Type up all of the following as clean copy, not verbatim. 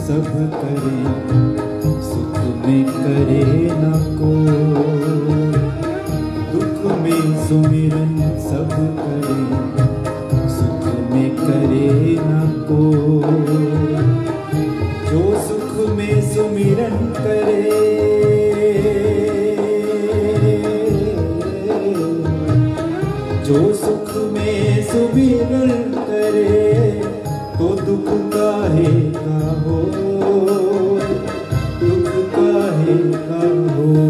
सब करे, सुख में करे न कोई। दुख में सुमिरन सब करे, सुख में करे न कोई। जो सुख में सुमिरन करे, जो सुख में सुमिरन करे, तो दुख काहे का हो, दुख काहे का हो।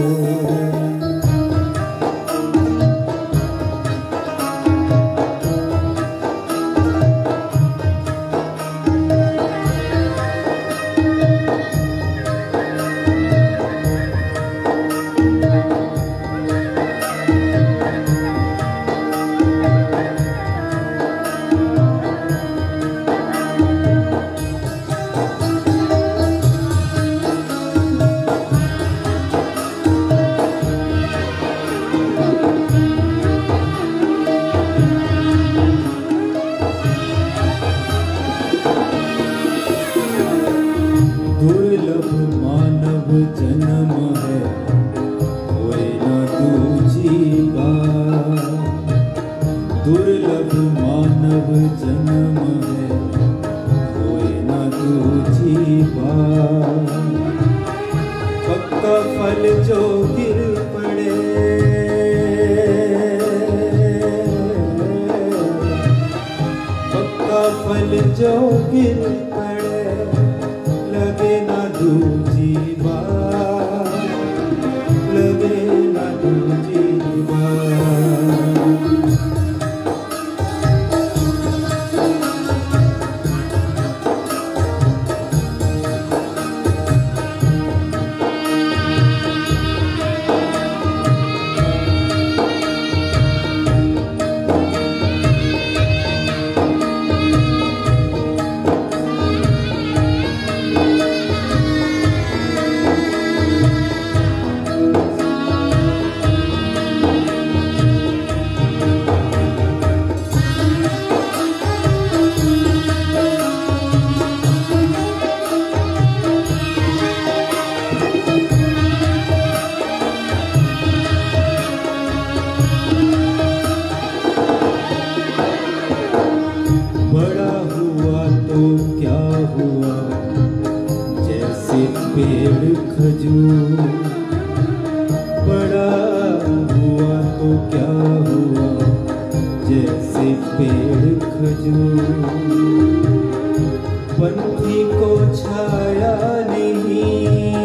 दुर्लभ मानव जन्म है, होए न दूजी बार। दुर्लभ मानव जन्म है, होए न दूजी बार। पक्का फल जो गिर पड़े, पक्का फल जो गिर पड़े, लगे ना दूजी बार, लगे ना दूजी बार। क्या हुआ जैसे पेड़ खजूर, बड़ा हुआ तो क्या हुआ जैसे पेड़ खजूर। पंथी को छाया नहीं,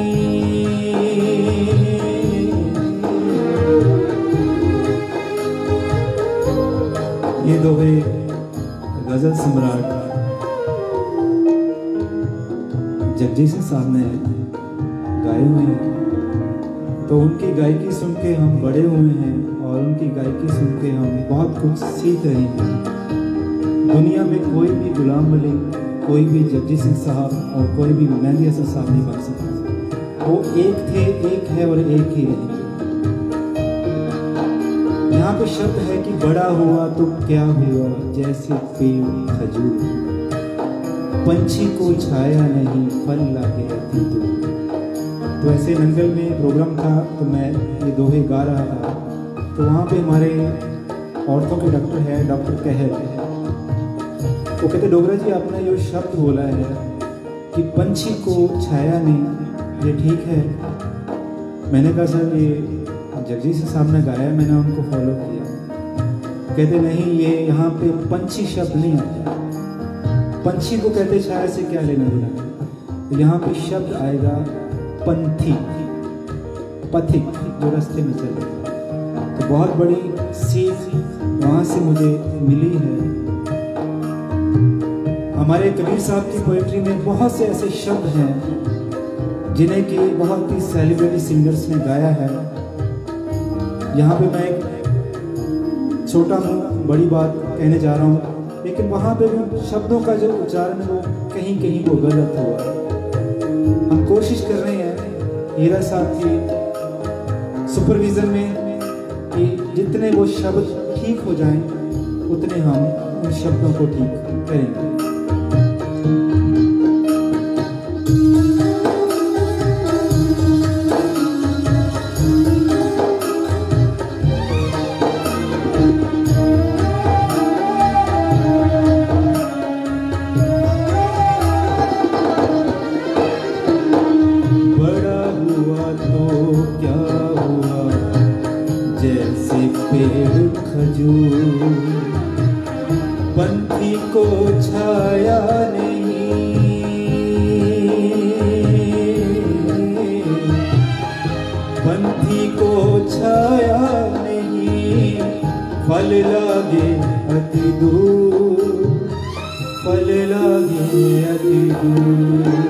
ये दोहे गजल सम्राट जगजीत सिंह साहब ने गाए हुए हैं। तो उनकी गायकी सुन के हम बड़े हुए हैं और उनकी गायकी सुन के हम बहुत कुछ सीख रहे हैं। दुनिया में कोई भी गुलाम मलिक, कोई भी जगजीत सिंह साहब और कोई भी मेहंदी हसन साहब नहीं बन सकता। वो एक थे, एक है और एक ही रहेंगे। यहाँ पे शब्द है कि बड़ा हुआ तो क्या हुआ जैसे पेड़ खजूर, पंछी को छाया नहीं फल लागे रहती दूर। तो ऐसे नंगल में प्रोग्राम था तो मैं ये दोहे गा रहा था। तो वहाँ पे हमारे औरतों के डॉक्टर है, डॉक्टर कहर, वो कहते डोगरा जी आपने जो शब्द बोला है कि पंछी को छाया नहीं, ये ठीक है। मैंने कहा सर ये जगजीत सिंह साहब ने गाया, मैंने उनको फॉलो किया। कहते नहीं, ये यहाँ पे पंछी शब्द नहीं आता, पंछी को कहते छाया से क्या लेना देना। तो यहाँ पे शब्द आएगा पंथी, पथिक, जो रास्ते में चले। तो बहुत बड़ी सीख वहाँ से मुझे मिली है। हमारे कबीर साहब की पोएट्री में बहुत से ऐसे शब्द हैं जिन्हें कि बहुत ही सेलिब्रिटी सिंगर्स ने गाया है। यहाँ पे मैं एक छोटा बड़ी बात कहने जा रहा हूँ, लेकिन वहाँ पे भी शब्दों का जो उच्चारण है वो कहीं कहीं वो गलत हुआ है। हम कोशिश कर रहे हैं हीरा साहब की सुपरविजन में कि जितने वो शब्द ठीक हो जाएं उतने हम उन शब्दों को ठीक करेंगे। छाया नहीं, पंथी को छाया नहीं, फल लागे अति दूर, फल लागे अति दूर।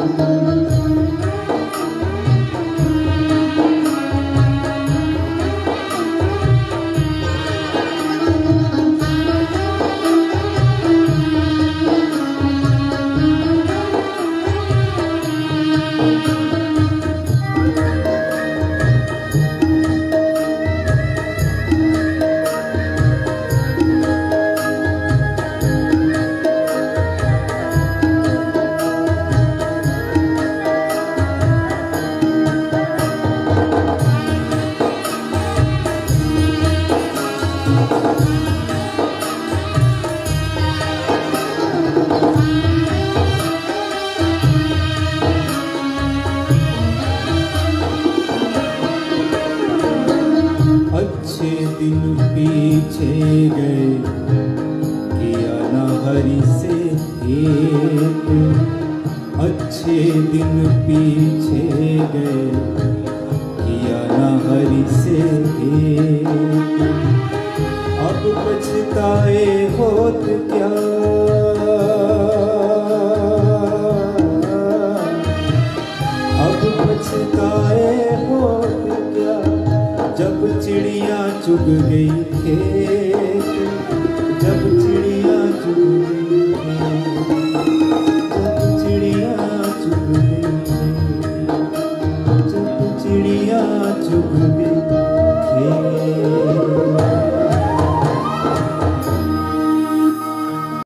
अच्छे दिन पीछे गए, किया न हरि से भेंट। अच्छे दिन पीछे गए, किया न हरि से भेंट। अब पछताए होत क्या, अब पछताए होत क्या, जब चिड़िया चुग गई खेत, जब चिड़िया चुग गई खेत, जब चिड़िया चुग गई खेत, जब चिड़िया चुग गई।